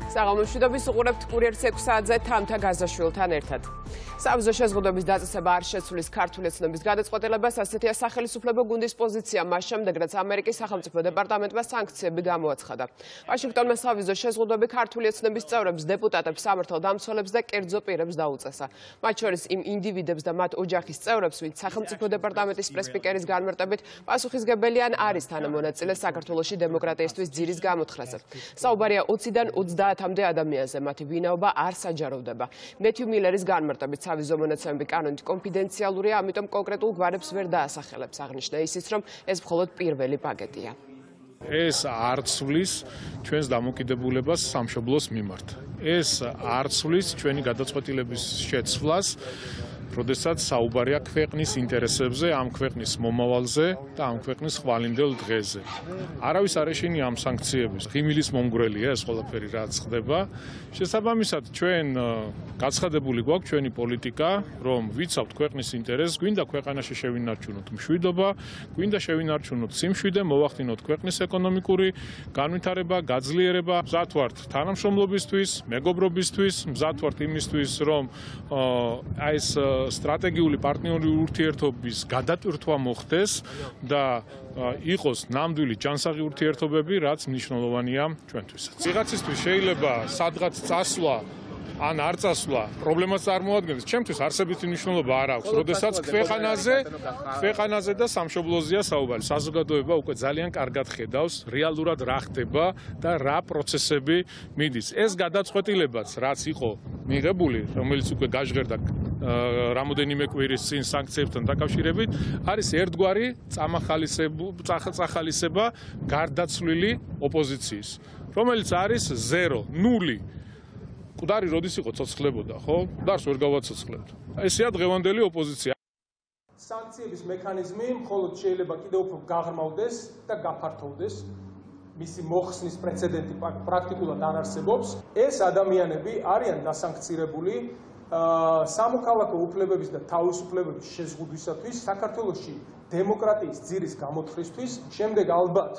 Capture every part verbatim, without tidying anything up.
საღამოშვიდობის უყურებთ კურიერს ექვსი საათზე თამთა გაზაშვილთან ერთად. საბრძოლო შეზღუდვების დაწესება არ შეცვლის ქართული ეთნობის გადაწყვეტილებას, ასეთია სახელმწიფო გუნდის პოზიცია მას შემდეგ, რაც ამერიკის სახელმწიფო დეპარტამენტმა სანქციები გამოაცხადა. ვაშინგტონმა საბრძოლო შეზღუდვები ქართული ეთნობის წევრებს, დეპუტატებს, სამართალდამცველებს და კერძო პირებს დაუწესა. მათ შორის იმ ინდივიდებს და მათ ოჯახის წევრებს, ვინც სახელმწიფო დეპარტამენტის პრესპიკერის განმარტებით პასუხისმგებელიან არის თანამონაწილე საქართველოში დემოკრატიისთვის ძირის გამოთხრაზე. საუბარია ოციდან ოცდაათამდე ადამიანზე, მათი ვინაობა არ საჯაროვდება. მეთიუ მილერის განმარტებით სავიზო მონაცემები კანონით კონფიდენციალურია, ამიტომ კონკრეტულ გვარებს ვერ დაასახელებს. აღნიშნა ისიც, რომ ეს მხოლოდ პირველი პაკეტია. ეს არ ცვლის ჩვენს დამოკიდებულებას სამშობლოს მიმართ. ეს არ ცვლის ჩვენი გადაწყვეტილების შეცვლას, როდესაც საუბარია ქვეყნის ინტერესებზე, ამ ქვეყნის მომავალზე და ამ ქვეყნის ხვალინდელ დღეზე. არავის არ ეშინია ამ სანქციების. ღიმილის მომგვრელია ეს ყველაფერი, რაც ხდება. შესაბამისად, ჩვენ გაცხადებული გვაქვს ჩვენი პოლიტიკა, რომ ვიცავთ ქვეყნის ინტერესს, გვინდა ქვეყანაში შევინარჩუნოთ მშვიდობა, გვინდა შევინარჩუნოთ სიმშვიდე, მოვახდინოთ ქვეყნის ეკონომიკური განვითარება, გაძლიერება. მზად ვართ თანამშრომლობისთვის, მეგობრობისთვის, მზად ვართ იმისთვის, რომ აი ეს სტრატეგიული პარტნიორული ურთიერთობის გადატვირთვა მოხდეს და იყოს ნამდვილი ჯანსაღი ურთიერთობები, რაც მნიშვნელოვანია ჩვენთვის. ციღაცისთვის შეიძლება სადღაც წასვლა ან არ წასვლა პრობლემას წარმოადგენს. ჩემთვის არსებითი მნიშვნელობა არ აქვს, როდესაც ქვეყანაზე, ქვეყანაზე და სამშობლოზეა საუბარი. საზოგადოება უკვე ძალიან კარგად ხედავს რეალურად რა ხდება და რა პროცესები მიდის. ეს გადაწყვეტილებაც, რაც იყო მიღებული, რომელიც უკვე გაჟღერდა რამოდენიმე კვირის წინ სანქციებთან დაკავშირებით, არის ერთგვარი წახალისება გარდაცვლილი ოპოზიციის, რომელიც არის ზერო, ნული. მკვდარი როდის იყო ცოცხლებოდა, ხო? მკვდარს ვერ გავაცოცხლებთ. ესეა დღევანდელი ოპოზიცია. სანქციების მექანიზმი მხოლოდ შეიძლება კიდევ უფრო გაღრმავდეს და გაფართოვდეს. მისი მოხსნის პრეცედენტი პრაქტიკულად არ არსებობს. ეს ადამიანები არიან დასანქცირებული სამოქალაქო უფლებების და თავისუფლებების შეზღუდვისათვის, საქართველოში დემოკრატიის ძირის გამოთხრისთვის, შემდეგ ალბათ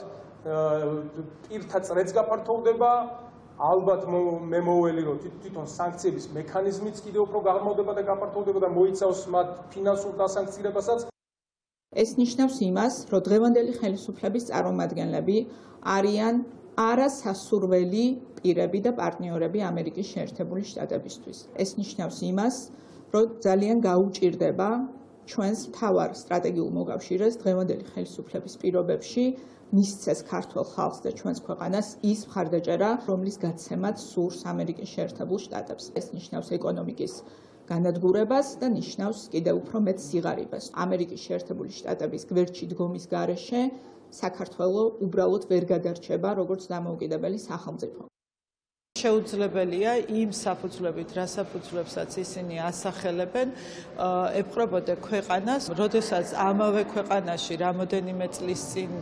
პირთა წრეც გაფართოვდება, ალბათ მე მოველი რომ თვითონ სანქციების მექანიზმიც კიდევ უფრო გაღრმავდება და გაფართოვდება და მოიცავს მათ ფინანსურ დასანქცირებასაც. ეს ნიშნავს იმას, რომ დღევანდელი ხელისუფლების წარმომადგენლები არიან არასასურველი პირები და პარტნიორები ამერიკის შეერთებული შტატებისთვის. ეს ნიშნავს იმას, რომ ძალიან გაუჭირდება ჩვენს მთავარ სტრატეგიულ მოკავშირეს დღევანდელი ხელისუფლების პირობებში მისცეს ქართულ ხალხს და ჩვენს ქვეყანას ის მხარდაჭერა, რომლის გაცემაც სურს ამერიკის შეერთებულ შტატებს. ეს ნიშნავს ეკონომიკის განადგურებას და ნიშნავს კიდევ უფრო მეტ სიღარიბეს. ამერიკის შეერთებული შტატების გვერდში დგომის გარეშე საქართველო უბრალოდ ვერ გადარჩება როგორც დამოუკიდებელი სახელმწიფო. შეუძლებელია იმ საფუძვლებით, რა საფუძვლებსაც ისინი ასახელებენ, ეპყრობოდა ქვეყანას, როდესაც ამავე ქვეყანაში რამოდენიმე წლის წინ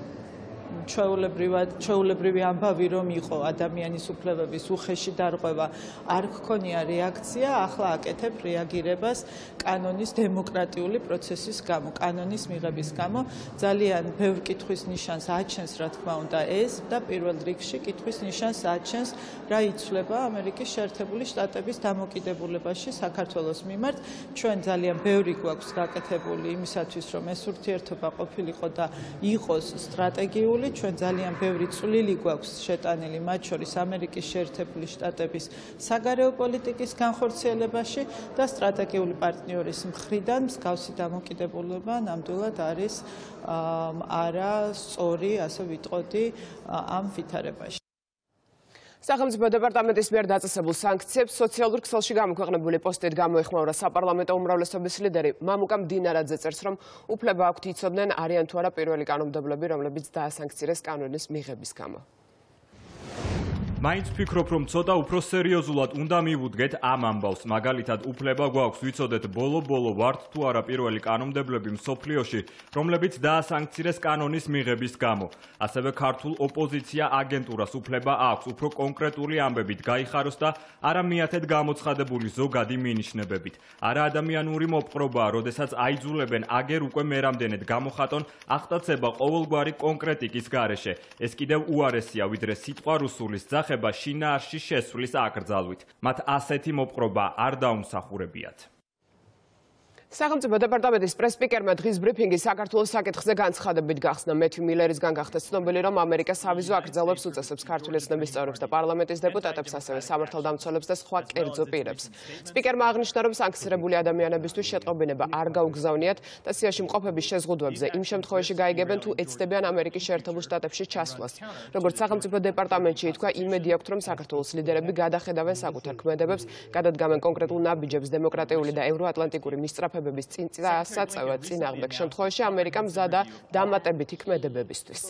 ჩვეულებრივი ამბავი რომ იყო ადამიანის უფლებების უხეში დარღვევა, არ ჰქონია რეაქცია, ახლა აკეთებ რეაგირებას კანონის დემოკრატიული პროცესის გამო, კანონის მიღების გამო. ძალიან ბევრ კითხვის ნიშანს აჩენს, რა თქმა უნდა, ეს და პირველ რიგში კითხვის ნიშანს აჩენს, რა იცვლება ამერიკის შეერთებული შტატების დამოკიდებულებაში საქართველოს მიმართ. ჩვენ ძალიან ბევრი გვაქვს გაკეთებული იმისათვის, რომ ეს ურთიერთობა ყოფილიყო და იყოს სტრატეგიული. ჩვენ ძალიან ბევრი წვლილი გვაქვს შეტანილი, მათ შორის ამერიკის შეერთებული შტატების საგარეო პოლიტიკის განხორციელებაში და სტრატეგიული პარტნიორის მხრიდან მსგავსი დამოკიდებულება ნამდვილად არის არასწორი, ასე ვიტყოდი, ამ ვითარებაში. სახელმწიფო დეპარტამენტის მიერ დაწესებულ სანქციებს სოციალურ ქსელში გამოქვეყნებული პოსტით გამოეხმაურა საპარლამენტო უმრავლესობის ლიდერი მამუკა მდინარაძე წერს, რომ უფლება აქვთ იცოდნენ არიან თუ არა პირველი კანონმდებლები, რომლებიც დაასანქცირეს კანონის მიღების გამო. მაინც ვფიქრობ, რომ ცოტა უფრო სერიოზულად უნდა მივუდგეთ ამ ამბავს. მაგალითად, უფლება გვაქვს ვიცოდეთ ბოლო-ბოლო ვართ თუ არა პირველი კანონმდებლები მსოფლიოში, რომლებიც დაასანქცირეს კანონის მიღების გამო. ასევე ქართულ ოპოზიცია აგენტურას უფლება აქვს უფრო კონკრეტული ამბებით გაიხაროს და არა მიათედ გამოცხადებული ზოგადი მინიშნებებით. არა ადამიანური მოპყრობაა, როდესაც აიძულებენ აგერ უკვე მერამდენედ გამოხატონ აღტაცება ყოველგვარი კონკრეტიკის გარეშე. ეს კიდევ უარესია, ვიდრე სიტყვა რუსულის ძახ ეხება შინაარსში შესვლის აკრძალვით. მათ ასეთი მოპყრობა არ დაუმსახურებიათ. სახელმწიფო დეპარტამენტის პრესპიკერმა დღის ბრიფინგი საქართველოს საკითხზე განცხადებით გახსნა. მეთიუ მილერისგან გახდა ცნობილი, რომ ამერიკა სავიზო აკრძალვებს უწესებს ქართული ეთნობის წევრებს და პარლამენტის დეპუტატებს, ასევე სამართალდამცველებს და სხვა კერძო პირებს. სპიკერმა აღნიშნა, რომ სანქცირებული ადამიანებისთვის შეტყობინება არ გაუგზავნიათ და სიაში მყოფების შეზღუდვებზე იმ შემთხვევაში გაიგებენ, თუ ეცდებიან ამერიკის შეერთებულ შტატებში ჩასვლას. როგორც სახელმწიფო დეპარტამენტში ითქვა, იმედი აქვთ, რომ საქართველოს ლიდერები გადახედავენ საკუთარ ქმედებებს, გადადგამენ კონკრეტულ ნაბიჯებს დემოკრატიული და ევროატლანტიკური მისწრაფებების წინწასაწევად წინააღმდეგ შემთხვევაში ამერიკა მზადა დამატებითი ქმედებებისთვის.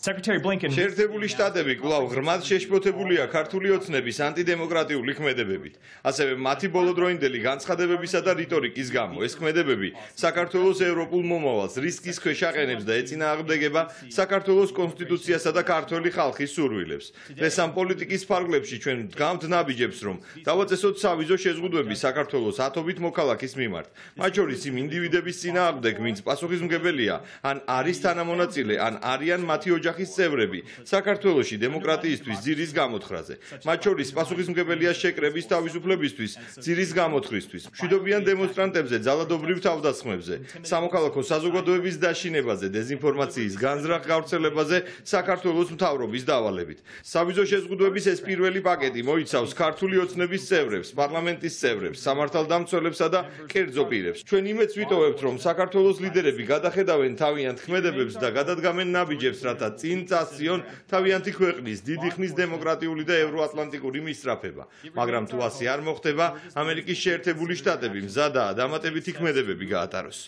შეერთებული შტატები კვლავ ღრმად შეშფოთებულია ქართული ოცნების ანტიდემოკრატიული ქმედებებით. ასევე მათი ბოლოდროინდელი განცხადებებისა და რიტორიკის გამო ეს ქმედებები საქართველოს ევროპულ მომავალს რისკის ქვეშ აყენებს და ეწინააღმდეგება საქართველოს კონსტიტუციასა და ქართველი ხალხის სურვილებს. დღეს ამ პოლიტიკის ფარგლებში ჩვენ ვდგამთ ნაბიჯებს, რომ დავაწესოთ სავიზო შეზღუდვები საქართველოს ათობით მოქალაქის მიმართ. მათ შორის იმ ინდივიდების წინააღმდეგ, ვინც პასუხისმგებელია, ან არის თანამონაწილე, ან არიან მათი ოჯახის წევრები საქართველოში დემოკრატიისთვის ძირის გამოთხრაზე. მათ შორის პასუხისმგებელია შეკრების თავისუფლებისთვის, ძირის გამოთხრისთვის, მშვიდობიან დემონსტრანტებზე, ძალადობრივ თავდასხმებზე, სამოქალაქო საზოგადოების დაშინებაზე, დეზინფორმაციის განზრახ გავრცელებაზე საქართველოს მთავრობის დავალებით. სავიზო შეზღუდვების ეს პირველი პაკეტი მოიცავს ქართული ოცნების წევრებს, პარლამენტის წევრებს, სამართალდამცველებსა და კერძო პირებს. ჩვენ იმედს ვიტოვებთ, რომ საქართველოს ლიდერები გადახედავენ თავიანთ ქმედებებს და გადადგამენ ნაბიჯებს, რათა წინ წასწიონ თავიანთი ქვეყნის დიდი ხნის დემოკრატიული და ევროატლანტიკური მისწრაფება. მაგრამ თუ ასე არ მოხდება, ამერიკის შეერთებული შტატები მზადაა დამატებითი ქმედებები გაატაროს.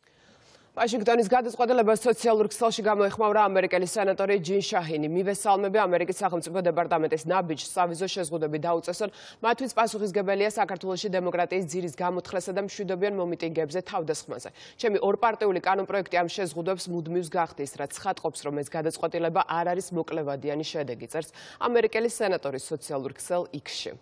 ვაშინგტონის გადაწყვეტილებას სოციალურ ქსელში გამოეხმაურა ამერიკელი სენატორი ჯინ შაჰინი. მივესალმები ამერიკის სახელმწიფო დეპარტამენტის ნაბიჯს სავიზო შეზღუდვები დაუწესონ, მათთვის პასუხისმგებელია საქართველოში დემოკრატიის ძირის გამოთხრასა და მშვიდობიან მომიტინგეებზე თავდასხმაზე. ჩემი ორპარტიული კანონპროექტი ამ შეზღუდვებს მუდმივს გახდის, რაც ცხადყოფს, რომ ეს გადაწყვეტილება არ არის მოკლევადიანი შედეგი, წერს ამერიკელი სენატორის სოციალურ ქსელ X-ში.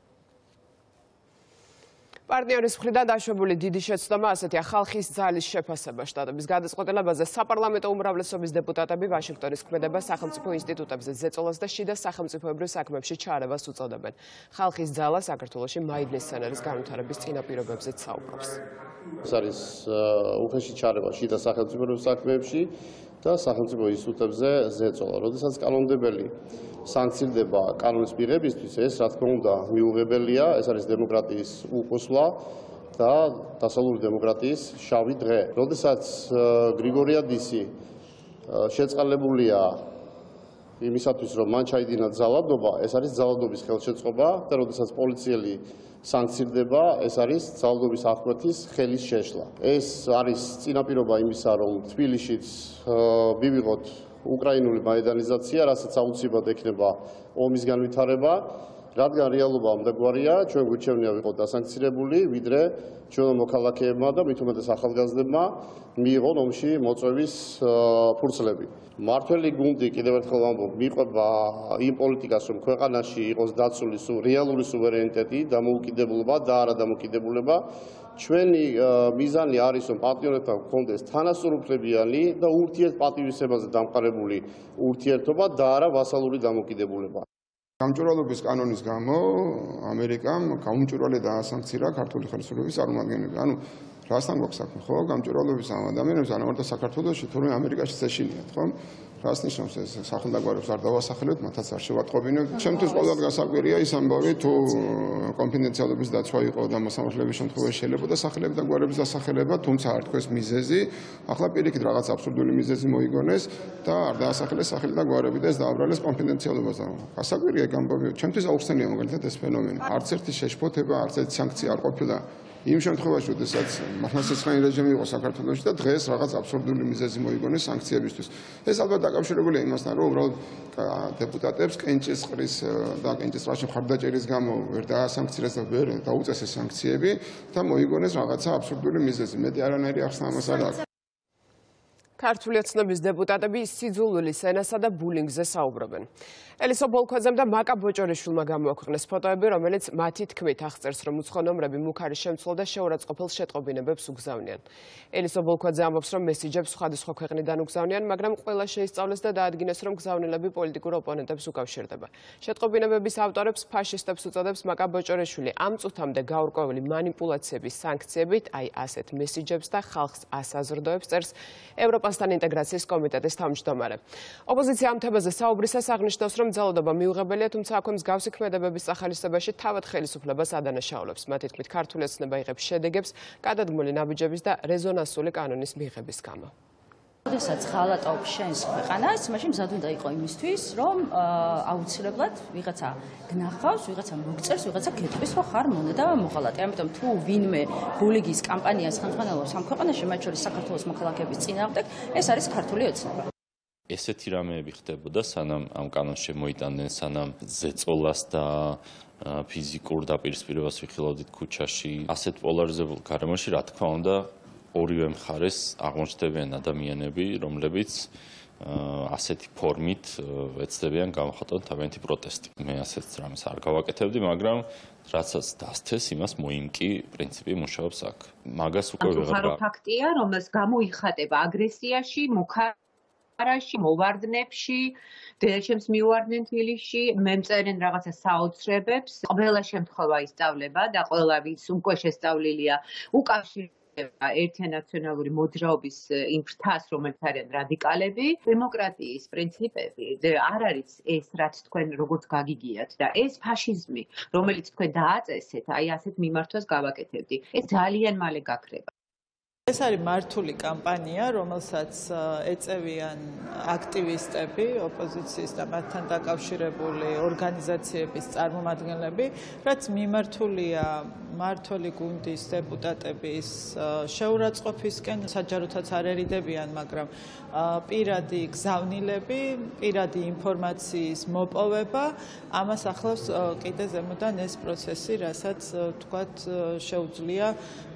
პარტნიორის მხრიდან დაშვებული დიდი შეცდომა ასეთია ხალხის ძალის შეფასება შტატების გადაწყვეტილებაზე. საპარლამენტო უმრავლესობის დეპუტატები ვაშინგტონის ქმედება სახელმწიფო ინსტიტუტებზე ზეწოლას და შიდა სახელმწიფოებრივ საქმეებში ჩარევას უწოდებენ. ხალხის ძალა საქართველოში მაიდნის სცენარის განვითარების წინაპირობებზეც საუბრობს. ეს არის უხეში ჩარევა შიდა სახელმწიფოებრივ საქმეებში და სახელმწიფო ინსტიტუტებზე ზეწოლა. როდესაც კანონმდებელი სანქცირდება კანონის მიღებისთვის, ეს რა თქმა უნდა მიუღებელია, ეს არის დემოკრატიის უკუსვლა და დასავლური დემოკრატიის შავი დღე. როდესაც გრიგორიადისი შეწყალებულია იმისათვის, რომ მან ჩაიდინა ძალადობა, ეს არის ძალადობის ხელშეწყობა და როდესაც პოლიციელი სანქცირდება, ეს არის ძალადობის აღკვეთის ხელის შეშლა. ეს არის წინაპირობა იმისა, რომ თბილისშიც მივიღოთ უკრაინული მაიდანიზაცია, რასაც აუცილებლად ექნება ომის განვითარება, რადგან რეალობა ამდაგვარია, ჩვენ გვირჩევნია ვიყოთ დასანქცირებული, ვიდრე ჩვენო მოქალაქეებმა და მით უმეტეს ახალგაზრდებმა მიიღონ ომში მოწვევის ფურცლები. მართველი გუნდი, კიდევ ერთხელ ვამბობ, მიყვება იმ პოლიტიკას, რომ ქვეყანაში იყოს დაცული რეალური სუვერენიტეტი, დამოუკიდებლობა და არადამოუკიდებლობა. ჩვენი მიზანი არის, რომ პარტნიორებთან გქონდეს თანასწორუფლებიანი და ურთიერთპატივისცემაზე დამყარებული ურთიერთობა და არა ვასალური დამოუკიდებლობა. გამჭვირვალობის კანონის გამო ამერიკამ გაუმჭვირვალე დაასანქცირა ქართული ხელისუფლების წარმომადგენლები. ანუ რასთან გვაქვს საქმე, ხო? გამჭვირვალობის ამ ადამიანებს არა მარტო საქართველოში, თუმცა ამერიკაშიც ეშინიათ, ხო? რას ნიშნავს ეს სახელმწიფოებს არ დავასახელებთ, მათაც არ შევატყობინებთ. ჩემთვის ყოველდღე გასაკვირია ის ამბავი, თუ კონფიდენციალობის დაცვა იყო და მოსამართლეების შემთხვევაში შეიძლება და სახელები და გვარების დასახელება, თუმცა არ თქვეს მიზეზი, ახლა პირიქით რაღაც აბსურდული მიზეზი მოიგონეს და არ დაასახელეს სახელი და გვარები და ეს დააბრალეს კონფიდენციალობაზე. გასაკვირია ეგ ამბავი, ჩემთვის აუხსნელია მაგალითად ეს ფენომენი. არც ერთი შეშფოთება, არც ერთი სანქცია არ ყოფილა. იმ შემთხვევაში, როდესაც მართლმსაჯულე რეჟიმი იყო საქართველოში და დღეს რაღაც აბსურდული მიზეზი მოიგონეს სანქციებისთვის. ეს ალბათ დაკავშირებულია იმასთან, რომ უბრალოდ დეპუტატებს კენჭისყრის და კენჭისყრაში მხარდაჭერის გამო ვერ დაასანქცირეს და ვერ დაუწესეს სანქციები და მოიგონეს რაღაცა აბსურდული მიზეზი. მეტი არანაირი ახსნა ამას არ აქვს. ქართული ოცნების დეპუტატები სიძულვილის ენასა და ბულინგზე საუბრობენ. ელისო ბოლქვაძემ და მაკა ბოჭორიშვილმა გამოაქვეყნეს ფოტოები, რომელიც მათი თქმით აღწერს, რომ უცხო ნომრები მუქარი შემცველ და შეურაცხყოფელ შეტყობინებებს უგზავნიან. ელისო ბოლქვაძე ამბობს, რომ მესიჯებს სხვადასხვა ქვეყნიდან უგზავნიან, მაგრამ ყველა შეისწავლეს და დაადგინეს, რომ გზავნილები პოლიტიკურ ოპონენტებს უკავშირდება. შეტყობინებების ავტორებს ფაშისტებს უწოდებს მაკა ბოჭორიშვილი. ამ წუთამდე გაურკვეველი манипуляციების სანქციებით, აი ასეთ მესიჯებს და ხალხს ასაზრდოებს წერს ევროპასთან ინტეგრაციის კომიტეტის თავმჯდომარე. ოპოზიცია ამ თემაზე საუბრისას აღნიშნავს, რომ ძალადობა მიუღებელია, თუმცა აქვე მსგავსი ქმედებების სახალისობაში თავად ხელისუფლებას ადანაშაულებს. მათი თქმით, ქართული ოცნება იღებს შედეგებს გადადგმული ნაბიჯების და რეზონანსული კანონის მიღების გამო. როდესაც ღალატობს შენს ქვეყანას, მაშინ მზად უნდა იყო იმისთვის, რომ აუცილებლად ვიღაცა გნახავს, ვიღაცა მოგწერს, ვიღაცა გეტყვის, რომ ხარ მონეტა მოღალატე. ამიტომ თუ ვინმე ბულიგის კამპანიას ხელმძღვანელობს ამ ქვეყანაში, მათ შორის საქართველოს მოქალაქეების წინააღმდეგ, ეს არის ქართული ოცნება. ესეთი რამეები ხდებოდა, სანამ ამ კანონს შემოიტანდნენ, სანამ ზეწოლას და ფიზიკურ დაპირისპირებას ვიხილავდით ქუჩაში. ასეთ პოლარიზებულ გარემოში, რა თქმა უნდა, ორივე მხარეს აღმოჩნდებიან ადამიანები, რომლებიც ასეთი ფორმით ეცდებიან გამოხატონ თავიანთი პროტესტი. მე ასეთ რამეს არ გავაკეთებდი, მაგრამ რასაც დასთეს, იმას მოიმკი პრინციპი მუშაობს აქ. მაგას უკვე ვეღარ ვარ. ფაქტია, რომელს გამოიხატება აგრესიაში, მუქარაში, მოვარდნებში, დედაჩემს მიუვარდნენ თბილისში, მე მწერენ რაღაცა საოცრებებს. ყველა შემთხვევა ისწავლება და ყველა ვის უკვე შესწავლილია უკავშირდება ერთიან ნაციონალური მოძრაობის იმ ფრთას, რომელიც არიან რადიკალები. დემოკრატიის პრინციპები არ არის ეს, რაც თქვენ როგორც გაგიგიათ და ეს ფაშიზმი, რომელიც თქვენ დააწესეთ, აი ასეთ მიმართვას გავაკეთებდი. ეს ძალიან მალე გაქრება. ეს არის მართული კამპანია, რომელსაც ეწევიან აქტივისტები, ოპოზიციის და მათთან დაკავშირებული ორგანიზაციების წარმომადგენლები, რაც მიმართულია მართული გუნდის დეპუტატების შეურაცხყოფისკენ, საჯაროთაც არ ერიდებიან, მაგრამ პირადი გზავნილები, პირადი ინფორმაციის მოპოვება, ამას ახლავს კიდე ზემოდან ეს პროცესი, რასაც თქვათ შეუძლია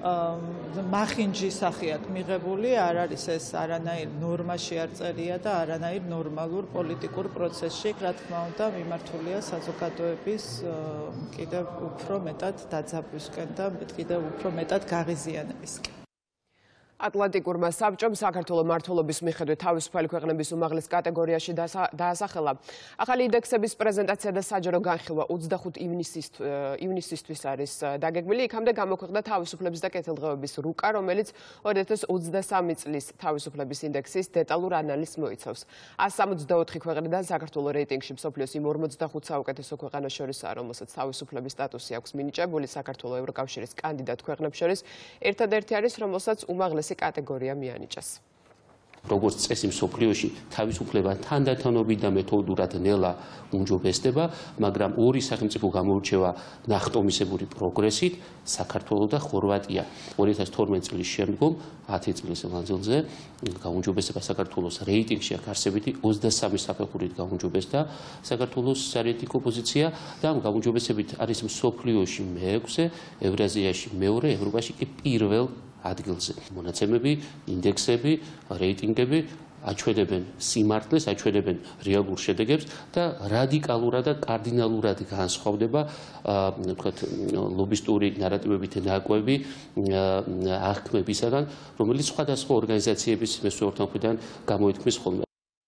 მახინჯის სახე აქვს მიღებული, არ არის ეს არანაირ ნორმაში არ წერია და არანაირ ნორმალურ პოლიტიკურ პროცესში, რა თქმა უნდა, მიმართულია საზოგადოების კიდევ უფრო მეტად დაძაბვისკენ და კიდევ უფრო მეტად გაღიზიანებისკენ. ატლანტიკურმა საბჭომ საქართველოს მმართველობის მიხედვით თავისუფალი ქვეყნების უმაღლეს კატეგორიაში დაასახელა. ახალი ინდექსების პრეზენტაცია და საჯარო განხილვა ოცდახუთი ივნისისთვის არის დაგეგმილი. იქამდე გამოქვეყნდა თავისუფლების და კეთილდღეობის რუკა, რომელიც ორი ათას ოცდასამი წლის თავისუფლების ინდექსის დეტალურ ანალიზს მოიცავს. ას სამოცდაოთხი ქვეყნიდან საქართველოს რეიტინგში მსოფლიოს იმ ორმოცდახუთ საუკეთესო ქვეყანას შორისაა, რომელსაც თავისუფლების სტატუსი აქვს მინიჭებული. საქართველოს ევროკავშირის კანდიდატ ქვეყნებს შორის ერთადერთი არის, რომელსაც უმაღლეს კატეგორია მიანიჭეს. როგორც წესი მსოფლიოში თავისუფლება თანდათანობით და მეთოდურად ნელა უმჯობესდება, მაგრამ ორი სახელმწიფო გამოირჩევა ნახტომისებური პროგრესით, საქართველოს და ხორვატია. ორი ათას თორმეტი წლის შემდგომ ათი წლის მანძილზე გაუმჯობესება საქართველოს რეიტინგში აქ არსებითი ოცდასამი საფეხურით გაუმჯობესდა საქართველოს სარიეთიკო პოზიცია და ამ გაუმჯობესებით არის მსოფლიოში მეექვსე, ევრაზიაში მეორე, ევროპაში კი პირველ ადგილზე. მონაცემები, ინდექსები, რეიტინგები აჩვენებენ სიმართლეს, აჩვენებენ რეალურ შედეგებს და რადიკალურად და კარდინალურად განსხვავდება ვთქვათ ლობისტური ნარატივებით ნაკვები აღქმებისაგან, რომელიც სხვადასხვა ორგანიზაციების მესვეორთან მხრიდან გამოითქმის ხოლმე.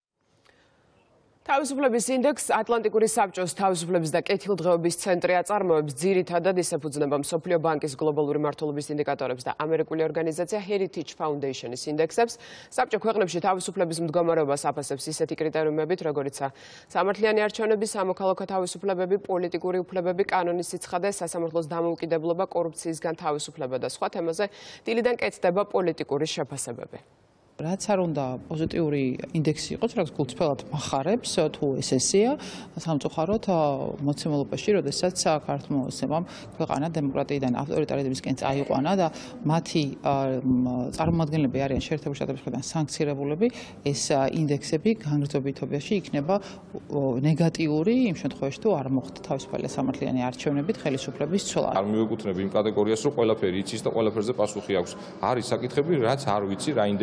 თავისუფლების ინდექს ატლანტიკური საბჭოს თავისუფლების და კეთილდღეობის ცენტრი აწარმოებს, ძირითადად ის ეფუძნება მსოფლიო ბანკის გლობალური მართლობის ინდიკატორებს და ამერიკული ორგანიზაცია Heritage Foundation-ის ინდექსებს. საბჭო ქვეყნებში თავისუფლების მდგომარეობას აფასებს ისეთი კრიტერიუმებით, როგორიცაა სამართლიანი არჩევნები, სამოქალაქო თავისუფლებები, პოლიტიკური უფლებები, კანონის სიცხადე, სასამართლოს დამოუკიდებლობა, კორუფციისგან თავისუფლება და სხვა თემაზე დილიდან კეთდება პოლიტიკური შეფასებები. რაც არ უნდა პოზიტიური ინდექსი იყოს, რაც გულწრფელად მახარებს, თუ ეს ესეა, სამწუხაროდ მოცემულობაში, როდესაც საქართველოს ოცნებამ ქვეყანა დემოკრატიიდან ავტორიტარიზმისკენ წაიყვანა და მათი წარმომადგენლები არიან შეერთებული შტატების მხრიდან სანქცირებულები, ეს ინდექსები განმარტოებითობაში იქნება ნეგატიური იმ შემთხვევაში, თუ არ მოხდა თავისუფალი და სამართლიანი არჩევნებით ხელისუფლების ცვლა. არ მივეკუთვნები იმ კატეგორიას, რომ ყველაფერი იცის და ყველაფერზე პასუხი აქვს. არის საკითხები, რაც არ ვიცი, რა ინდექსებით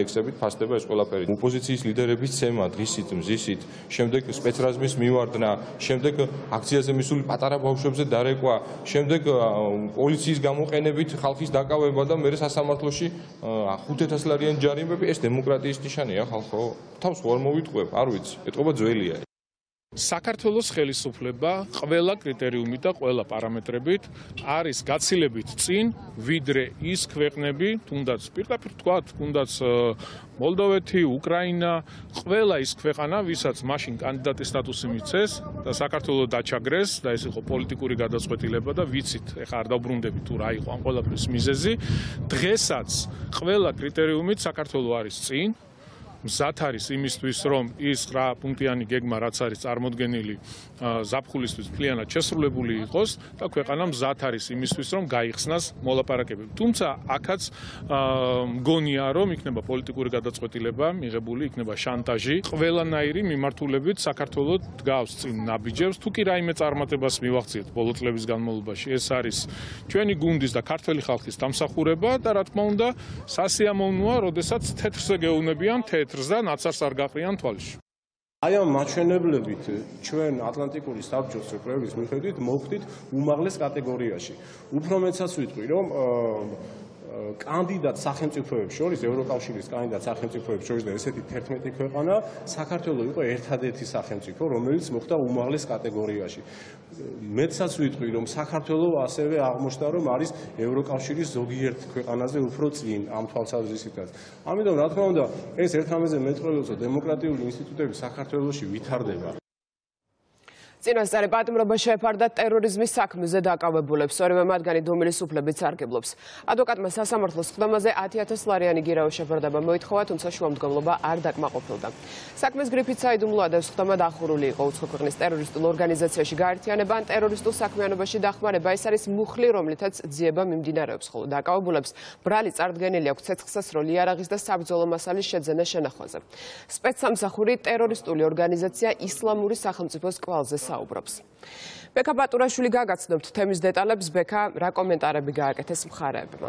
ხასდება ეს ყველაფერი. ოპოზიციის ლიდერების ცემა დღისით, მზისით, შემდეგ სპეცრაზმის მივარდნა, შემდეგ აქციაზე მისული პატარა ბავშვებზე დარეკვა, შემდეგ პოლიციის გამოყენებით ხალხის დაკავება და მერე სასამართლოში ხუთ ათას ლარიანი ჯარიმები, ეს დემოკრატიის ნიშანია ხალხო. თავს ვარ მოვიტყვებ, არ ვიცი, ეტყობა ძველია. საქართველოს ხელისუფლება ყველა კრიტერიუმით და ყველა პარამეტრებით არის გაცილებით წინ, ვიდრე ის ქვეყნები, თუნდაც პირდაპირ თქვა, თუნდაც მოლდოვეთი, უკრაინა, ყველა ის ქვეყანა, ვისაც მაშინ კანდიდატის სტატუსი მიცეს და საქართველოს დაჩაგრეს და ეს იყო პოლიტიკური გადაწყვეტილება და ვიცით, ეხლა არ დავბრუნდები თუ რა იყო ამ ყველაფრის მიზეზი, დღესაც ყველა კრიტერიუმით საქართველოს არის წინ. მზად არის იმისთვის, რომ ის რა პუნქტიანი გეგმა, რაც არის წარმოდგენილი ზაფხულისთვის მთლიანად შესრულებული იყოს და ქვეყანა მზად არის იმისთვის, რომ გაიხსნას მოლაპარაკებები. თუმცა აქაც მგონია, რომ იქნება პოლიტიკური გადაწყვეტილება, მიღებული იქნება შანტაჟი, ყველანაირი მიმართულებით საქართველოს დგავს წინ ნაბიჯებს, თუ კი რაიმე წარმატებას მივახციეთ ბოლო წლების განმავლობაში. ეს არის ჩვენი გუნდის და ქართველი ხალხის დამსახურება და რა თქმა უნდა, სასიამოვნოა, როდესაც თეთრზე გეუნებიან თეთრს და ნაცარს არ გაყრიან თვალში. აი ამ მაჩვენებლებით ჩვენ ატლანტიკური საბჭოს კვლევის მიხედვით მოვხდით უმაღლეს კატეგორიაში. უფრო მეცაც ვიტყვი, რომ კანდიდატ სახელმწიფოებს შორის, ევროკავშირის კანდიდატ სახელმწიფოებს შორის და ესეთი თერთმეტი ქვეყანა, საქართველო იყო ერთადერთი სახელმწიფო, რომელიც მოხვდა უმაღლეს კატეგორიაში. მეცაც ვიტყვი, რომ საქართველო ასევე აღმოჩნდა, რომ არის ევროკავშირის ზოგიერთ ქვეყანაზე უფრო წინ ამ თვალსაზრისითაც. ამიტომ რა თქმა უნდა, ეს ერთმანეთზე მეტყველებსა დემოკრატიული ინსტიტუტები საქართველოში ვითარდება. წინასწარი პატიმრობა შეეფარდა ტერორიზმის საქმეზე დაკავებულებს, ორივე მათგანი დუმილის უფლებით სარგებლობს. ადვოკატმა სასამართლოს ხდომაზე ათი ათას ლარიანი გირაოს შეფარდება მოითხოვა, თუმცა შუამდგომლობა არ დაკმაყოფილდა. საქმეს გრიფით საიდუმლო ადევს ხდომა დახურული იყო უცხო ქვეყნის ტერორისტულ ორგანიზაციაში გაერთიანება ან ტერორისტულ საქმიანობაში დახმარება. ეს არის მუხლი, რომლითაც ძიება მიმდინარეობს, ხოლო დაკავებულებს ბრალი წარდგენილი აქვს ცეცხლსასროლი იარაღის და საბრძოლო მასალის შეძენა შენახვაზე. სპეცსამსახური ტერორისტული ორგანიზაცია ისლამური სახელმწიფოს კვალზე საუბრობს. ბექა ბატურაშვილი გაგაცნობთ თემის დეტალებს, ბექა რა კომენტარები გააკეთეს მხარეებმა?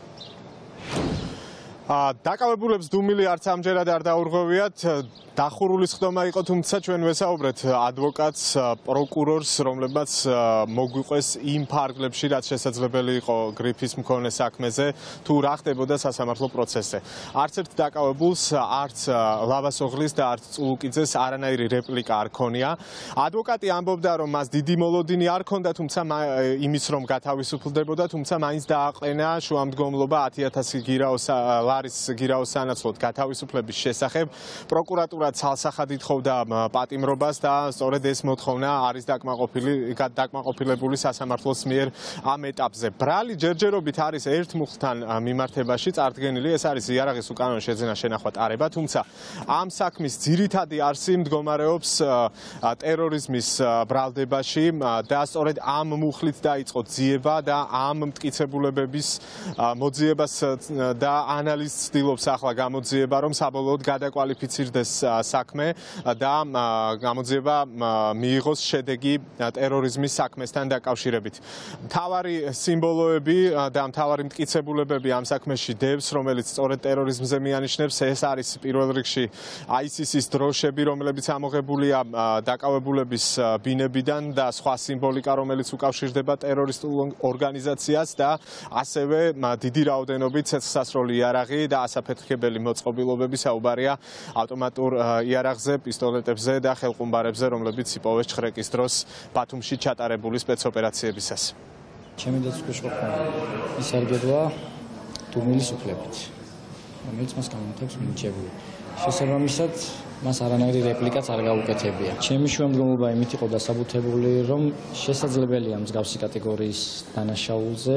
დაკავებულებს დუმილი არც ამჯერად არ დაურღვევიათ, დახურული ხდომა იყო, თუმცა ჩვენ ვესაუბრეთ ადვოკატს, პროკურორს, რომლებმაც მოგვიყვეს იმ ფარგლებში, რაც შესაძლებელი იყო გრიფის მქონე საქმეზე, თუ რა ხდებოდა სასამართლო პროცესზე. არც ერთ დაკავებულს, არც ლავასოღლის და არც წულუკიძეს არანაირი რეპლიკა არ ქონია. ადვოკატი ამბობდა, რომ მას დიდი მოლოდინი არ ქონდა, თუმცა იმის რომ გათავისუფლდებოდა, თუმცა მაინც დააყენა შუამდგომლობა ათი ათასი გირაოს ლარის გირაოს სანაცვლოდ გათავისუფლების შესახებ. პროკურატურა ცალსახად ითხოვდა პატიმრობას და სწორედ ეს მოთხოვნა არის დაკმაყოფილი დაკმაყოფილებული სასამართლოს მიერ ამ ეტაპზე. ბრალი ჯერჯერობით არის ერთ მუხლთან მიმართებაში წარდგენილი, ეს არის იარაღის უკანონო შეძენა შენახვა ტარება, თუმცა ამ საქმის ძირითადი არსი მდგომარეობს ტერორიზმის ბრალდებაში და სწორედ ამ მუხლით დაიწყო ძიება და ამ მტკიცებულებების მოძიებას და ანალიზს ცდილობს ახლა გამოძიება, რომ საბოლოოდ გადაკვალიფიცირდეს საქმე და გამოძიება მიიღოს შედეგი ტერორიზმის საქმესთან დაკავშირებით. მთავარი სიმბოლოები და მთავარი მტკიცებულებები ამ საქმეში დევს, რომელიც სწორედ ტერორიზმზე მიანიშნებს, ეს არის პირველ რიგში აისისის დროშები, რომლებიც ამოღებულია დაკავებულების ბინებიდან და სხვა სიმბოლიკა, რომელიც უკავშირდება ტერორისტულ ორგანიზაციას და ასევე დიდი რაოდენობით ცეცხლსასროლი იარაღი და ასაფეთქებელი მოწყობილობები, საუბარია ავტომატურ იარაღზე, პისტოლეტებზე და ხელყუმბარებზე, რომლებიც იპოვეს ჩხრეკის დროს ბათუმში ჩატარებული სპეცოპერაციებისას. ჩემი დაცვისყოფა ისარგებლა დუმილის უფლებით, რომელიც მას გამოთქვამს მინიჭებული. შესაბამისად, მას არანაირი რეპლიკაც არ გაუკეთებია. ჩემი შუამდგომლობა იმით იყო დასაბუთებული, რომ შესაძლებელია მსგავსი კატეგორიის დანაშაულზე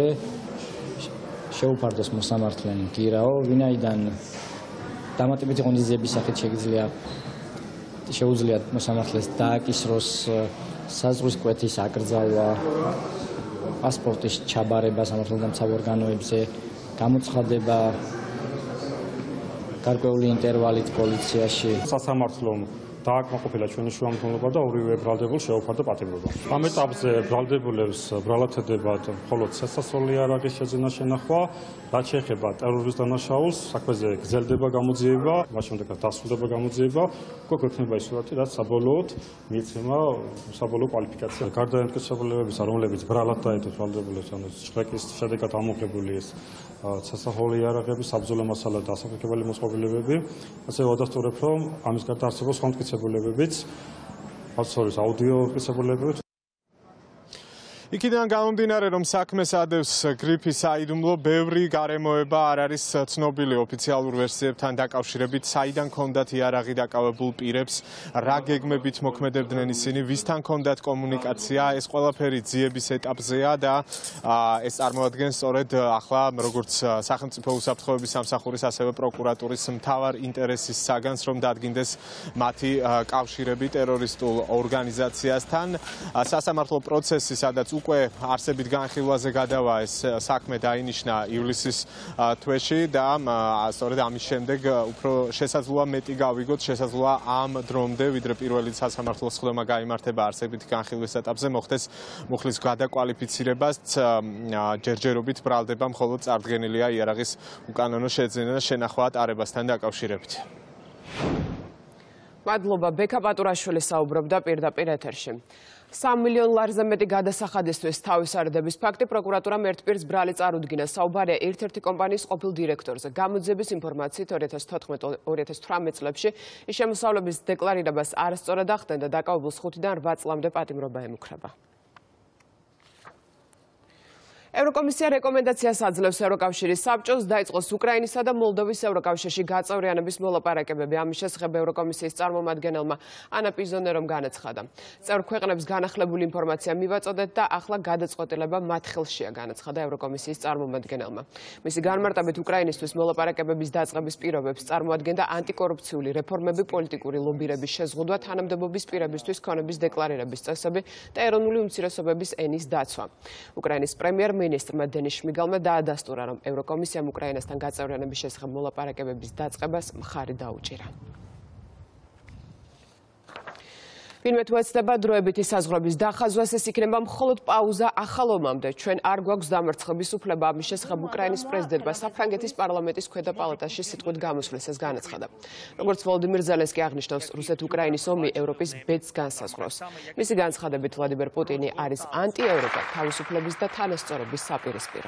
შეუფარდეს მოსამართლენი გირაო, ვინაიდან დამატებითი ღონისძიების სახით შეგიძლია შეუძლია მოსამართლეს დააკისროს საზღვრის კვეთის აკრძალვა, პასპორტის ჩაბარება სამართალდამცავ ორგანოებზე, გამოცხადება გარკვეული ინტერვალით პოლიციაში. სასამართლომ დააკმაყოფილა ჩვენი შუამდგომლობა და ორივე ბრალდებულ შეუφარდა პატიმრობა. ამ ეტაპზე ბრალდებულებს ბრალად ედებათ მხოლოდ სასასწრაფო იარაღის შეძენა შენახვა, რაც შეეხება ტერორის დანაშაულს, საქმეზე გრძელდება გამოძიება, მას შემდეგაც დასრულდება გამოძიება, უკვე გვექნება ის სურათი, რაც საბოლოოდ მიეცემა საბოლოო კვალიფიკაცია. გარდა ამ კეთილშობილებებისა, რომლებიც ბრალად დაედოთ ბრალდებულებს, ანუ შრეკის შედეგად ამოღებული ეს სასახოლი იარაღები, საბრძოლო მასალა და ასაფეთქებელი მოწყობილებები, ასევე ვადასტურებ, რომ ამის გარდა არსებობს სხვა მტკიცებულებებიც, ასორის აუდიო მტკიცებულებებით. იქიდან გამომდინარე, რომ საქმეს ადევს გრიფის საიდუმლო, ბევრი გარემოება არ არის ცნობილი ოფიციალურ ვერსიებთან დაკავშირებით, საიდან ჰქონდათ იარაღი დაკავებულ პირებს, რა გეგმებით მოქმედებდნენ ისინი, ვისთან ჰქონდათ კომუნიკაცია, ეს ყველაფერი ძიების ეტაპზეა და ეს წარმოადგენს სწორედ ახლა როგორც სახელმწიფო უსაფრთხოების სამსახურის, ასევე პროკურატურის მთავარ ინტერესის საგანს, რომ დადგინდეს მათი კავშირები ტერორისტულ ორგანიზაციასთან. სასამართლო პროცესი, სადაც უკვე არსებით განხილვაზე გადავა ეს საქმე დაინიშნა ივლისის თვეში და სწორედ ამის შემდეგ უფრო შესაძლოა მეტი გავიგოთ, შესაძლოა ამ დრომდე, ვიდრე პირველი სასამართლოს ხდომა გაიმართება არსებითი განხილვის ეტაპზე, მოხდეს მუხლის გადაკვალიფიცირებას, ჯერჯერობით ბრალდება მხოლოდ წარდგენილია იარაღის უკანონო შეძენა შენახვა ატარებასთან დაკავშირებით. მადლობა, ბექა პატურაშვილი საუბრობდა პირდაპირ ეთერში. სამ მილიონ ლარზე მეტი გადასახადისთვის თავისარდების ფაქტი პროკურატურამ ერთპირს ბრალი წარუდგინა. საუბარია ერთ-ერთი კომპანიის ყოფილ დირექტორზე. გამოძიების ინფორმაციით ორი ათას თოთხმეტ ორი ათას თვრამეტ წლებში ის შემოსავლების დეკლარირებას არასწორად ახდენდა, დაკავებულს ხუთიდან რვა წლამდე პატიმრობა ემუქრება. ევროკომისია რეკომენდაციას აძლევს ევროკავშირის საბჭოს დაიწყოს უკრაინისა და მოლდოვის ევროკავშირში გაწევრიანების მოლაპარაკებები. ამის შესახებ ევროკომისიის წარმომადგენელმა ანა პიზონერომ განაცხადა. წევრ ქვეყნებს განახლებული ინფორმაცია მივაწოდეთ და ახლა გადაწყვეტილება მათ ხელშია, განაცხადა ევროკომისიის წარმომადგენელმა. მისი განმარტებით უკრაინისთვის მოლაპარაკებების დაწყების პირობებს წარმოადგენდა ანტიკორუფციული რეფორმები, პოლიტიკური ლობირების შეზღუდვა, თანამდებობის პირებისთვის ქონების დეკლარირების წესები და ეროვნული უმცირესობების ენის დაცვა. უკრაინის პრემიერ მინისტრმა დენის შმიგალმა დაადასტურა, რომ ევროკომისიამ უკრაინასთან გაწევრიანების შესახებ მოლაპარაკებების დაწყებას მხარი დაუჭირა. ვინმე თუ ეცდება დროებითი საზღვრების დახაზვას, ეს იქნება მხოლოდ პაუზა ახალ ომამდე. ჩვენ არ გვაქვს დამარცხების უფლება. ამის შესახებ უკრაინის პრეზიდენტმა საფრანგეთის პარლამენტის ქვედა პალატაში სიტყვით გამოსვლის ეს განაცხადა. როგორც ვოლოდიმირ ზელენსკი აღნიშნავს, რუსეთ-უკრაინის ომი ევროპის ბედს განსაზღვრავს. მისი განცხადებით, ვლადიმერ პუტინი არის ანტი-ევროპა, თავისუფლების და თანასწორობის საპირისპირო.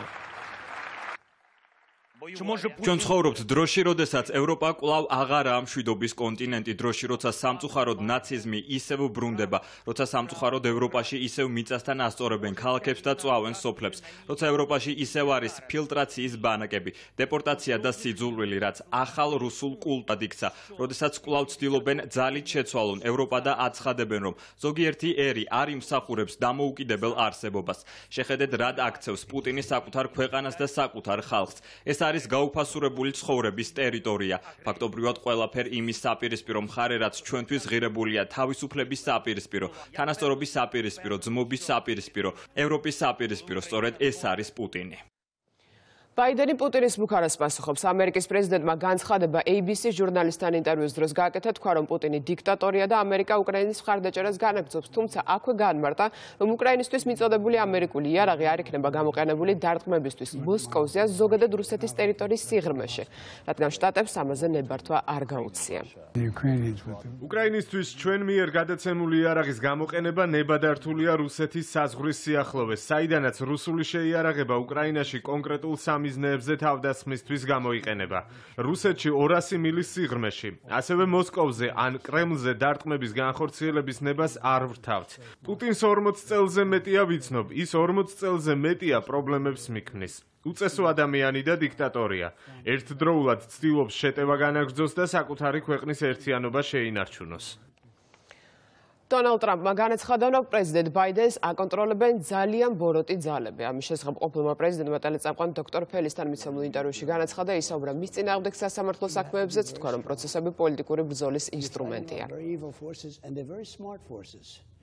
ჩვენ ცხოვრობთ დროში, როდესაც ევროპა კვლავ აღარაა მშვიდობის კონტინენტი, დროში, როცა სამწუხაროდ ნაციზმი ისევ ბრუნდება, როცა სამწუხაროდ ევროპაში ისევ მიწასთან ასწორებენ ქალაქებს და წვავენ სოფლებს, როცა ევროპაში ისევ არის ფილტრაციის ბანაკები, დეპორტაცია და სიძულვილი, რაც ახალ რუსულ კულტად იქცა, როდესაც კვლავ ცდილობენ ძალით შეცვალონ ევროპა და აცხადებენ, რომ ზოგიერთი ერი არ იმსახურებს დამოუკიდებელ არსებობას. შეხედეთ, რად აქცევს პუტინი საკუთარ ქვეყანას და საკუთარ ხალხს. ეს არის გაუფასურებული ცხოვრების ტერიტორია. ფაქტობრივად ყველაფერ იმის საპირისპირო მხარე, რაც ჩვენთვის ღირებულია, თავისუფლების საპირისპირო, თანასწორობის საპირისპირო, ძმობის საპირისპირო, ევროპის საპირისპირო, სწორედ ეს არის პუტინი. ბაიდენი პუტინის ბუქარას პასუხობს. ამერიკის პრეზიდენტმა განცხადება A B C ჟურნალისტთან ინტერვიუს დროს გააკეთა, თქვა, რომ პუტინი დიქტატორია და ამერიკა უკრაინის მხარდაჭერას განაგრძობს, თუმცა აქვე განმარტა, რომ უკრაინისთვის მიწოდებული ამერიკული იარაღი არ იქნება გამოყენებული დარტყმებისთვის მოსკოვზე, ზოგადად რუსეთის ტერიტორიის სიღრმეში, რადგან შტატებს ამაზე ნებართვა არ გაუწია. უკრაინისთვის ჩვენ მიერ გადაცემული იარაღის გამოყენება ნებადართულია რუსეთის საზღვრის სიახლოვეს, საიდანაც რუსული შეიარაღება უკრაინაში კონკრეტულ სამიზნეებზე თავდასხმისთვის გამოიყენება. რუსეთში ორასი მილის სიღრმეში, ასევე მოსკოვზე ან კრემლზე დარტყმების განხორციელების ნებას არ ვრთავთ. პუტინს ორმოც წელზე მეტია ვიცნობ, ის ორმოც წელზე მეტია პრობლემებს მიქმნის. უწესო ადამიანი და დიქტატორია. ერთდროულად ცდილობს შეტევა განაგრძოს და საკუთარი ქვეყნის ერთიანობა შეინარჩუნოს. დონალდ ტრამპმა განაცხადა, რომ პრეზიდენტ ბაიდენს აკონტროლებენ ძალიან ბოროტი ძალები. ამის შესახებ ყოფილმა პრეზიდენტმა ტელეწამყვან დოქტორ ფელისთან მიცემულ ინტერვიუში განაცხადა, ისაუბრა მის წინააღმდეგ სასამართლო საქმეებზეც, თქვა, რომ პროცესები პოლიტიკური ბრძოლის ინსტრუმენტია.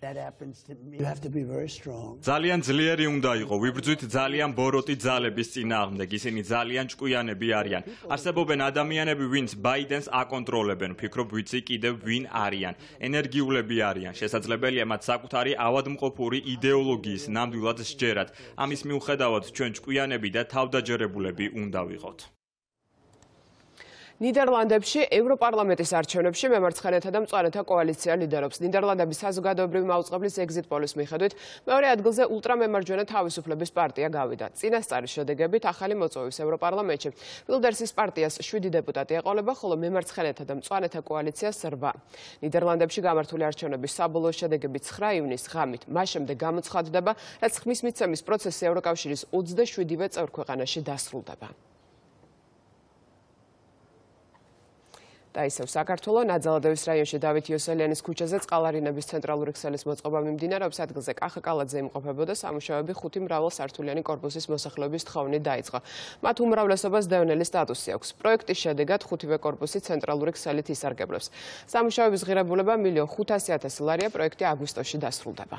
ძალიან ძლიერი უნდა იყო, ვიბრძვით ძალიან ბოროტი ძალების წინააღმდეგ, ისინი ძალიან ჭკვიანები არიან. არსებობენ ადამიანები, ვინც ბაიდენს აკონტროლებენ, ვფიქრობ, ვიცი კიდევ ვინ არიან. ენერგიულები არიან, შესაძლებელია მათ საკუთარი ავადმყოფური იდეოლოგიის ნამდვილად სჯერათ. ამის მიუხედავად ჩვენ ჭკვიანები და თავდაჯერებულები უნდა ვიყოთ. ნიდერლანდებში ევროპარლამენტის არჩევნებში მემარცხენეთა და მწვანეთა კოალიცია ლიდერობს. ნიდერლანდების საზოგადოებრივი მაუწყებლის ეგზიტ პოლის მიხედვით მეორე ადგილზე ულტრამემარჯვენე თავისუფლების პარტია გავიდა. წინასწარი შედეგებით ახალი მოწვევის ევროპარლამენტში ვილდერსის პარტიას შვიდი დეპუტატი ეყოლება, ხოლო მემარცხენეთა და მწვანეთა კოალიციას რვა. ნიდერლანდებში გამართული არჩევნების საბოლოო შედეგები ცხრა ივნისს ღამით მას შემდეგ გამოცხადდება, რაც ხმის მიცემის პროცესი ევროკავშირის ოცდაშვიდივე წევრ ქვეყანაში დასრულდება. და ისევ საქართველოს ნაძალადევის რაიონში დავით იოსელიანის ქუჩაზე წყალარინების ცენტრალური ქსელის მოწყობა მიმდინარეობს. ადგილზე კახაკალაძე იმყოფებოდა, სამუშაოები ხუთი მრავალსართულიანი კორპუსის მოსახლეობის თხოვნით დაიწყო. მათ უმრავლესობას დევნილი სტატუსი აქვს. პროექტის შედეგად ხუთივე კორპუსი ცენტრალური ქსელით ისარგებლებს. სამუშაოების ღირებულება მილიონ ხუთასი ათასი ლარია, პროექტი აგვისტოში დასრულდება.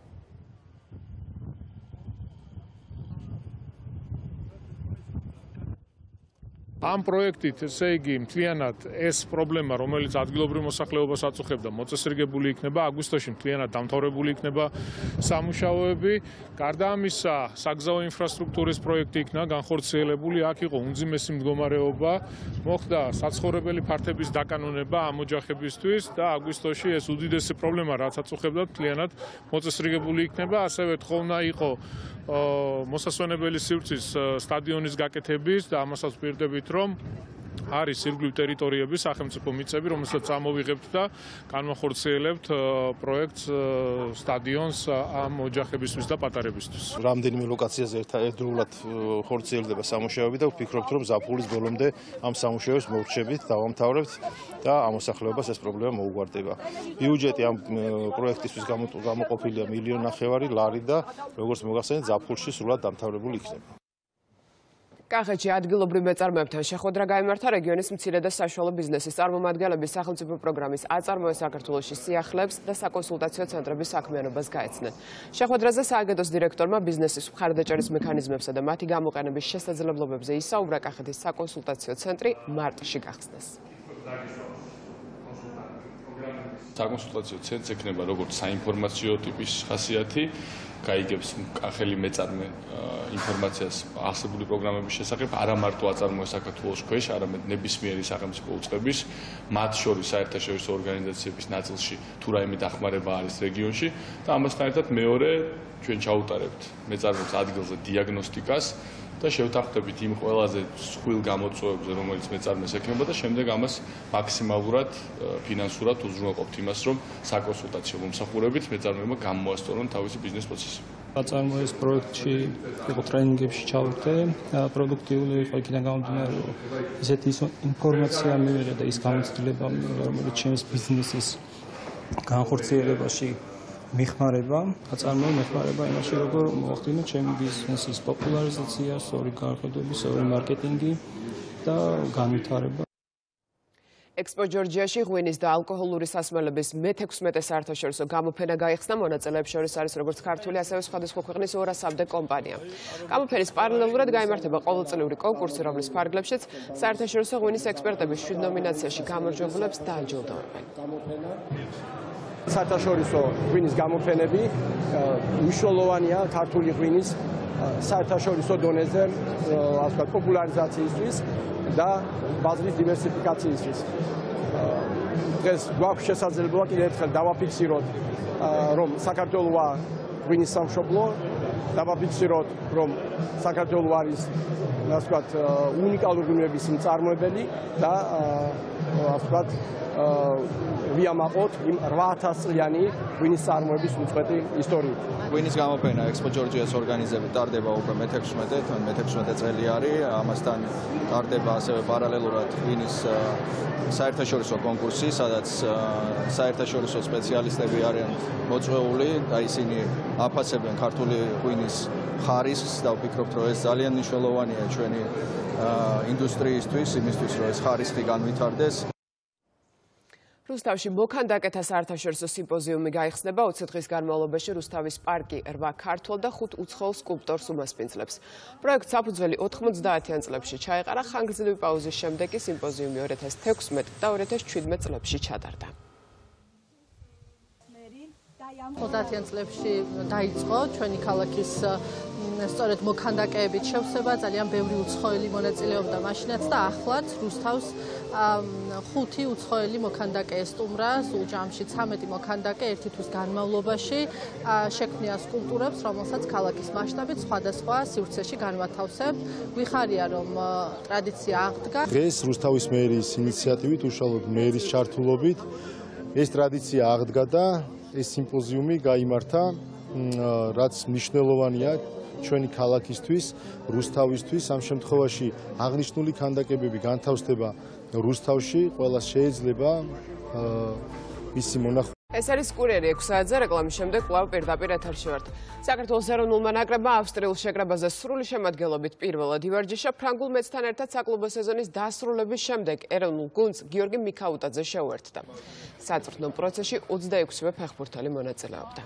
ამ პროექტით, ესე იგი, მთლიანად ეს პრობლემა, რომელიც ადგილობრივ მოსახლეობას აწუხებდა, მოწესრიგებული იქნება, აგვისტოში მთლიანად დამთავრებული იქნება სამუშაოები. გარდა ამისა, საგზაო ინფრასტრუქტურის პროექტი იქნა განხორციელებული, აქ იყო უმძიმესი მდგომარეობა, მოხდა საცხოვრებელი ფართების დაკანონება ამ ოჯახებისთვის და აგვისტოში ეს უდიდესი პრობლემა, რაც აწუხებდა, მთლიანად მოწესრიგებული იქნება, ასევე თხოვნა იყო მოსასვენებელი სივრცის სტადიონის გაკეთების და ამასაც ვპირდებით, რომ არის ირგვლივ ტერიტორიები, სახელმწიფო მიწები, რომელსაც ამოვიღებთ და განვახორციელებთ პროექტს სტადიონს ამ ოჯახებისთვის და პატარებისთვის. რამდენიმე ლოკაციაზე ერთდროულად ხორციელდება სამუშაოები და ვფიქრობთ, რომ ზაფხულის ბოლომდე ამ სამუშაოებს მოვრჩებით, დავამთავრებთ და ამ მოსახლეობას ეს პრობლემა მოუგვარდება. ბიუჯეტი ამ პროექტისთვის გამოყოფილია მილიონ ნახევარი ლარი და როგორც მოგახსენეთ, ზაფხულში სრულად დამთავრებული იქნება. კახეთში ადგილობრივ მეწარმეებთან შეხვედრა გაიმართა რეგიონის მცირე და საშუალო ბიზნესის წარმომადგენლები სახელმწიფო პროგრამის აწარმოე საქართველოში სიახლეებს და საკონსულტაციო ცენტრების საქმიანობას გაეცნენ. შეხვედრაზე სააგენტოს დირექტორმა ბიზნესის მხარდაჭერის მექანიზმებსა და მათი გამოყენების შესაძლებლობებზე ისაუბრა. კახეთის საკონსულტაციო ცენტრი მარტში გახსნეს. საკონსულტაციო ცენტრს ექნება როგორც საინფორმაციო ტიპის ხასიათი, გაიგებს კახელი მეწარმე ინფორმაციას არსებული პროგრამების შესახებ, არა მარტო აწარმოე საქართველოს ქვეშ, არამედ ნებისმიერი სახელმწიფო უწყების, მათ შორის საერთაშორისო ორგანიზაციების ნაწილში თუ რაიმე დახმარება არის რეგიონში და ამასთან ერთად მეორე ჩვენ ჩაუტარებთ მეწარმეებს ადგილზე დიაგნოსტიკას და შევთანხმდებით იმ ყველაზე სხვილ გამოწვევებზე, რომელიც მეწარმეს ექნება და შემდეგ ამას მაქსიმალურად ფინანსურად უზრუნველყოფთ იმას, რომ საკონსულტაციო მომსახურებით მეწარმეებმა გამოასწორონ თავისი ბიზნეს პროცესი. აწარმოეს პროექტში იყო ტრენინგებში ჩავერთე, პროდუქტიული იყო იქიდან გამომდინარე, რომ ისეთი ინფორმაცია მივიღე და ის გამოცდილება, რომელიც ჩემს ბიზნესის განხორციელებაში მეხმარება, აწარმოე მეხმარება იმაში, როგორ მოახდინო ჩემი ბიზნესის პოპულარიზაცია, სწორი განხილვები, სწორი მარკეტინგი და განვითარება. ექსპო ჯორჯიაში ღვინის და ალკოჰოლური სასმელების მეთექვსმეტე საერთაშორისო გამოფენა გაიხსნა. მონაწილეებს შორის არის როგორც ქართული, ასევე სხვადასხვა ქვეყნის ორასამდე კომპანია. გამოფენის პარალელურად გაიმართება ყოველწლიური კონკურსი, რომლის ფარგლებშიც საერთაშორისო ღვინის ექსპერტები შვიდ ნომინაციაში გამარჯვებულებს დააჯილდოვებენ. საერთაშორისო ღვინის გამოფენები მნიშვნელოვანია ქართული ღვინის საერთაშორისო დონეზე ასე პოპულარიზაციისთვის და ბაზრის დივერსიფიკაციისთვის. დღეს გვაქვს შესაძლებლობა კიდევ ერთხელ დავაფიქსიროთ, რომ საქართველოა ღვინის სამშობლო, დავაფიქსიროთ, რომ საქართველო არის ასე ვთქვათ უნიკალური ღვინების მწარმოებელი და ასე ვთქვათ ვიამაყოთ იმ რვა ათას წლიანი ღვინის წარმოების უწყვეტი ისტორიით. ღვინის გამოფენა ექსპო ჯორჯიას ორგანიზებით ტარდება უკვე მეთექვსმეტე, თან მეთექვსმეტე წელი არის. ამასთან ტარდება ასევე პარალელურად ღვინის საერთაშორისო კონკურსი, სადაც საერთაშორისო სპეციალისტები არიან მოწვეული და ისინი აფასებენ ქართული ღვინის ხარისხს და ვფიქრობთ, რომ ეს ძალიან მნიშვნელოვანია ჩვენი ინდუსტრიისთვის, იმისთვის, რომ ეს ხარისხი განვითარდეს. რუსთავში მოქანდაკეთა საერთაშორისო სიმპოზიუმი გაიხსნება ოცი დღის განმავლობაში რუსთავის პარკი რვა ქართველ და ხუთ უცხოელ სკულპტორს უმასპინძლებს. პროექტს საფუძველი ოთხმოცდაათიან წლებში ჩაეყარა, ხანგრძლივი პაუზის შემდეგ კი სიმპოზიუმი ორი ათას თექვსმეტ და ორი ათას ჩვიდმეტ წლებში ჩატარდა. ოცდაათიან წლებში დაიწყო ჩვენი ქალაქის სწორედ მოქანდაკეებით შევსება, ძალიან ბევრი უცხოელი მონაწილეობდა მაშინაც და ახლაც რუსთავს ხუთი უცხოელი მოქანდაკე ესტუმრა, სულ ჯამში ცამეტი მოქანდაკე ერთი თვის განმავლობაში შექმნია სკულპტურებს, რომელსაც ქალაქის მასშტაბით სხვადასხვა სივრცეში განვათავსებთ. გვიხარია, რომ ტრადიცია აღდგა. დღეს რუსთავის მერის ინიციატივით, უშუალოდ მერის ჩართულობით ეს ტრადიცია აღდგა და ეს სიმპოზიუმი გაიმართა, რაც მნიშვნელოვანია ჩვენი ქალაქისთვის, რუსთავისთვის. ამ შემთხვევაში აღნიშნული ქანდაკებები განთავსდება რუსთავში, ყველას შეიძლება მისი მონახვა. ეს არის კურიერი ექვსი საათზე, რეკლამის შემდეგ კვლავ პირდაპირ ეთერში ვართ. საქართველოს ეროვნულმა ნაკრებმა ავსტრიულ შეკრებაზე სრული შემადგენლობით პირველად ივარჯიშა ფრანგულ მეცთან ერთად საკლუბო სეზონის დასრულების შემდეგ ეროვნულ გუნდს გიორგი მიქაუტაძე შეუერთდა. საწვრთნო პროცესში ოცდაექვსივე ფეხბურთელი მონაწილეობდა.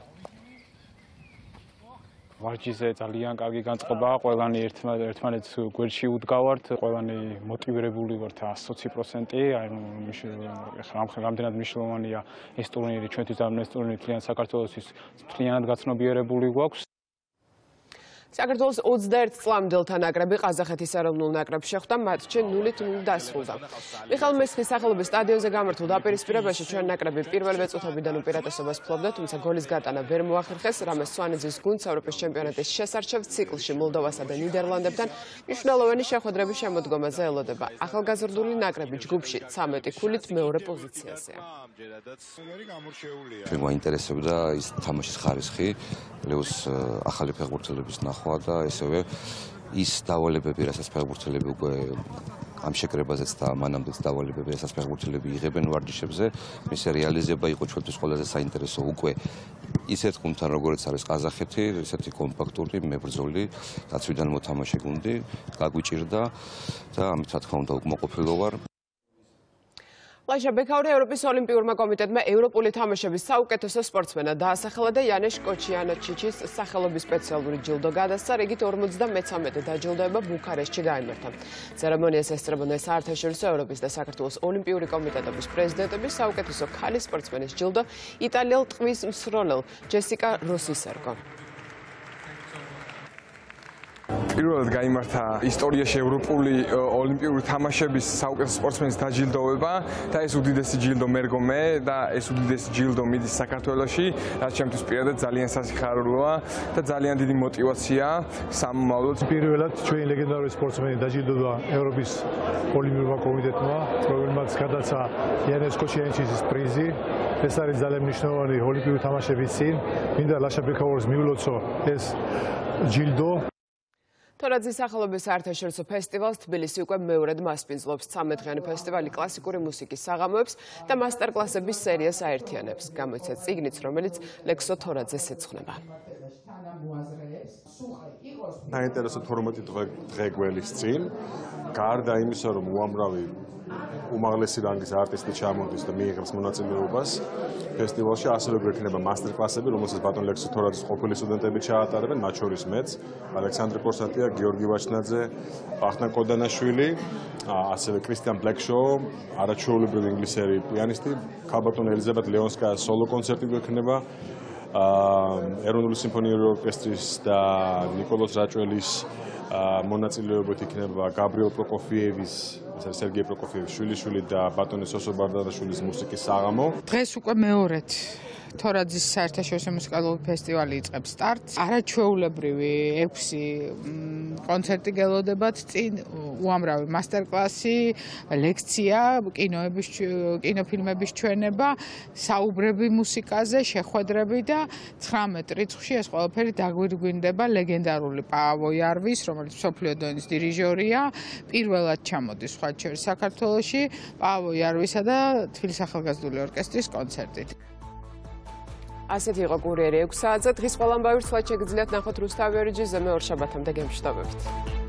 ვარჯიშზე ძალიან კარგი განწყობაა, ყველანი ერთმანეთს გვერდში უდგავართ, ყველანი მოტივირებული ვართ ოცი პროცენტი, აი რამდენად მნიშვნელოვანია ეს ტურნირი ჩვენთვის და ეს ტურნირი მთლიან საქართველოსთვის მთლიანად გაცნობიერებული გვაქვს. საქართველოს ოცდაერთ წლამდელთა ნაკრები ყაზახეთის ეროვნულ ნაკრებს შეხვდა, მატჩი ნულით ნული დასრულდა. მიხაილ მესხის სახელობის სტადიონზე გამართულ დაპირისპირებაში ჩვენ ნაკრები პირველ მეწუთებიდან უპირატესობას ფლობდა, თუმცა გოლის გატანა ვერ მოახერხეს. რამეს სვანიძის გუნდს ევროპის ჩემპიონატის შესარჩევ ციკლში მოლდოვასა და ნიდერლანდებთან მნიშვნელოვანი შეხვედრების შემოდგომაზე ელოდება. ახალგაზრდული ნაკრები ჯგუფში ცამეტი ქულით მეორე პოზიციაზეა. ჩვენ გვაინტერესებდა ის თამაშის ხარისხი, პლუს ახალი ფეხბურთელების ნახვა და ესევე ის დავალებები, რასაც ფეხბურთელები უკვე ამ შეკრებაზეც და მანამდეც დავალებები, რასაც ფეხბურთელები იღებენ ვარჯიშებზე, მისი რეალიზება იყო ჩვენთვის ყველაზე საინტერესო. უკვე ისეთ გუნდთან, როგორც არის ყაზახეთი, ესეთი კომპაქტური, მებრძოლი, დაცვიდან მოთამაშე გუნდი, გაგვიჭირდა და ამით რა თქმა უნდა უკმაყოფილო ვარ. ლაშა ბექაური ევროპის ოლიმპიურმა კომიტეტმა ევროპული თამაშების საუკეთესო სპორტსმენად დაასახელა და იანეშ კოჩიანოჩიჩის სახელობის სპეციალური ჯილდო გადასცა, რიგით ორმოცდამეცამეტე დაჯილდოება ბუქარესტში გაიმართა. ცერემონიას ესწრებოდნენ საერთაშორისო ევროპის და საქართველოს ოლიმპიური კომიტეტების პრეზიდენტების საუკეთესო ქალი სპორტსმენის ჯილდო იტალიელ ტყვის მსროლელ ჯესიკა როსის ერგო. პირველად გაიმართა ისტორიაში ევროპული ოლიმპიური თამაშების საუკეთესო სპორტსმენის დაჯილდოება და ეს უდიდესი ჯილდო მერგო მე და ეს უდიდესი ჯილდო მიდის საქართველოში, რაც ჩემთვის პირადად ძალიან სასიხარულოა და ძალიან დიდი мотиваცია სამომავლოდ. პირველად ჩვენი ლეგენდარული სპორტსმენი დაჯილდოდა ევროპის ოლიმპიურმა კომიტეტმა, რომელმაც გადაცა იანეშ კოჩიანოჩიჩის პრიზი. ეს არის ძალიან მნიშვნელოვანი ოლიმპიური თამაშების წინ. მინდა ლაშა ბექაურის მიულოცო ეს ჯილდო. თორაძის სახელობის საერთაშორისო ფესტივალს თბილისი უკვე მეორედ მასპინძლობს. ცამეტდღიანი ფესტივალი კლასიკური მუსიკის საღამოებს და მასტერკლასების სერიას აერთიანებს. გამოიცა წიგნიც, რომელიც ლექსო თორაძეს ეძღვნება. საინტერესო თორმეტი დღე გველის წინ, გარდა იმისა, რომ უამრავი უმაღლესი რანგის არტისტი ჩამოდის და მიიღებს მონაწილეობას ფესტივალში, ასევე გვექნება მასტერკლასები, რომელსაც ბატონ ლექსო თორაძის ყოფილი სტუდენტები ჩაატარებენ, მათ შორის მეც, ალექსანდრე კორსატია, გიორგი ვაჩნაძე, ვახტანგ კოდანაშვილი, ასევე კრისტიან ბლეკშოუ, არაჩვეულებრივი ინგლისელი პიანისტი, ქალბატონ ელიზაბეთ ლეონსკაია სოლო კონცერტი გვექნება, ეროვნული სიმფონიური ორკესტრის და ნიკოლოზ რაჭველის მონაწილეობით იქნება გაბრიელ პროკოფიევის, სერგეი პროკოფიევის შვილიშვილი და ბატონი სოსო ბარდარაშვილის მუსიკის საღამო. დღეს უკვე მეორედ თორაძის საერთაშორისო მუსიკალური ფესტივალი იწყებს სტარტს. არაჩვეულებრივი ექვსი კონცერტი გელოდებათ წინ, უამრავი მასტერკლასი, ლექცია, კინოების კინოფილმების ჩვენება, საუბრები მუსიკაზე, შეხვედრები და ცხრამეტ რიცხვში ეს ყველაფერი დაგვირგვინდება ლეგენდარული პაავო იარვის, რომელიც მსოფლიო დონის დირიჟორია, პირველად ჩამოდის სხვა შორის საქართველოში პაავო იარვისა და თბილისის ახალგაზრდული ორკესტრის კონცერტით. ასეთი იყო კურიერი ექვსი საათზე. დღის ყველა ამბავი ცვლად შეგიძლიათ ნახოთ რუსთავი ორიჯიზე, მე ორ შაბათამდე გემშვიდობებით.